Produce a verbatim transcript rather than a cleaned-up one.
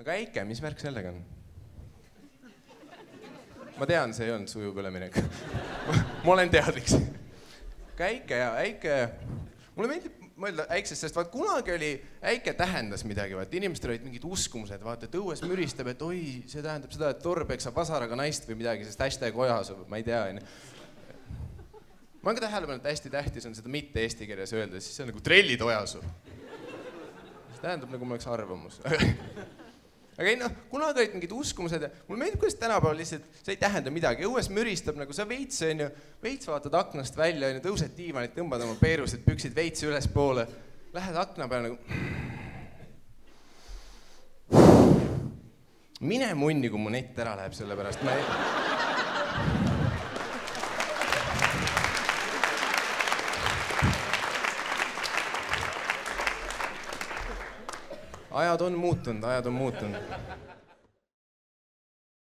aga Äike, mis värk sellega on? Ma tean, see ei olnud sujuv üleminek. Ma olen teadlik. Aga Äike ja Äike... Mulle meeldib mõelda Äiksest, sest vaat kunagi oli Äike tähendas midagi, vaat inimestel olid mingid uskumused, vaata, et õues müristab, et oi, see tähendab seda, et Tor peksab vasaraga naist või midagi, sest hashtag ojasub, ma ei tea. Ma olen ka tähelepanu, et hästi tähtis on seda mitte eesti keeles öelda, siis see on nagu trellid ojasub. See tähendab, nagu ma oleks arvamus. Aga ei, noh, kunagi olid mingid uskumused ja mulle meeldib, kuidas tänapäeval lihtsalt see ei tähenda midagi. Õues müristab, nagu sa veits, on ju, veits vaatad aknast välja, on ju, tõused diivanit, tõmbad oma peerused, püksid veits üles poole, lähed akna peale nagu... Mine munni, kui mu nett ära läheb selle pärast. Ma ei... Ajad on muutunud, ajad on muutunud.